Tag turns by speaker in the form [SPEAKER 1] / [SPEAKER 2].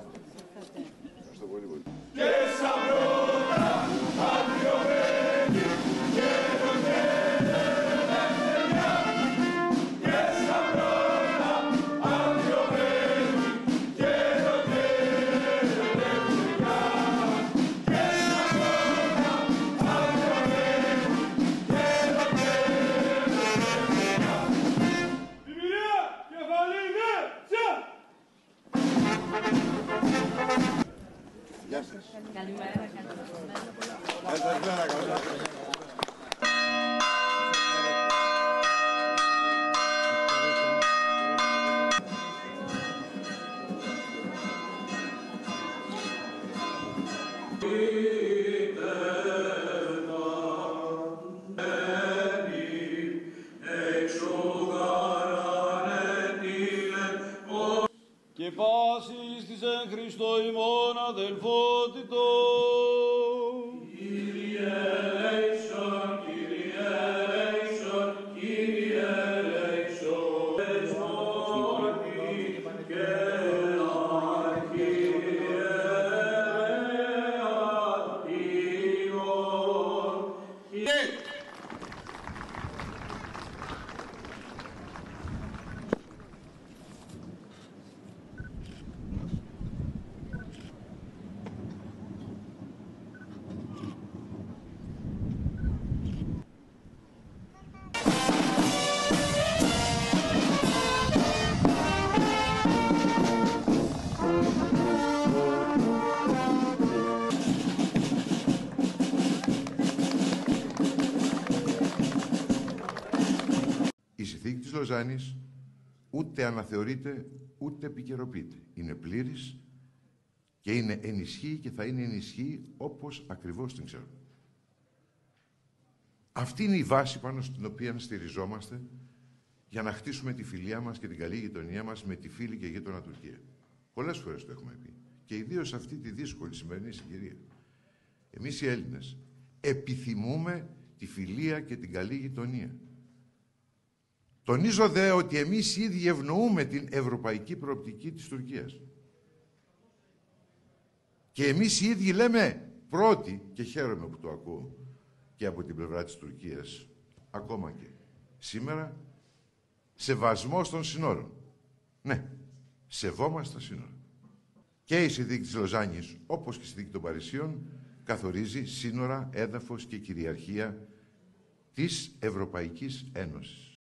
[SPEAKER 1] Ευχαριστώ πολύ πολύ.
[SPEAKER 2] Και σαν πρώτα αγριωμένη και ερωτεύεται ελευθεριά. Και σαν πρώτα αγριωμένη και ερωτεύεται ελευθεριά. Και σαν πρώτα αγριωμένη και ερωτεύεται ελευθεριά. Δημιουργία κεφαλή νέτσα!
[SPEAKER 1] Γεια σας.
[SPEAKER 3] Καλημέρα,
[SPEAKER 1] Καλημέρα, καλημέρα.
[SPEAKER 2] Και πάσης της εν Χριστώ ημών αδελφότητος. Κύριε ελέησον, Κύριε ελέησον, Κύριε ελέησον. Εσμόρτη και αρχιερέα ημών.
[SPEAKER 1] Η συνθήκη της Λοζάνης ούτε αναθεωρείται, ούτε επικαιροποιείται. Είναι πλήρης και είναι ενισχύει και θα είναι ενισχύει όπως ακριβώς την ξέρουμε. Αυτή είναι η βάση πάνω στην οποία στηριζόμαστε για να χτίσουμε τη φιλία μας και την καλή γειτονία μας με τη φίλη και γείτονα Τουρκία. Πολλές φορές το έχουμε πει. Και ιδίως σε αυτή τη δύσκολη σημερινή συγκυρία. Εμείς οι Έλληνες επιθυμούμε τη φιλία και την καλή γειτονία. Τονίζω δε ότι εμείς οι ίδιοι ευνοούμε την ευρωπαϊκή προοπτική της Τουρκίας. Και εμείς οι ίδιοι λέμε πρώτοι, και χαίρομαι που το ακούω και από την πλευρά της Τουρκίας, ακόμα και σήμερα, σεβασμός των συνόρων. Ναι, σεβόμαστε τα σύνορα. Και η συνθήκη της Λοζάνης, όπως και η συνθήκη των Παρισίων, καθορίζει σύνορα, έδαφος και κυριαρχία της Ευρωπαϊκής Ένωσης.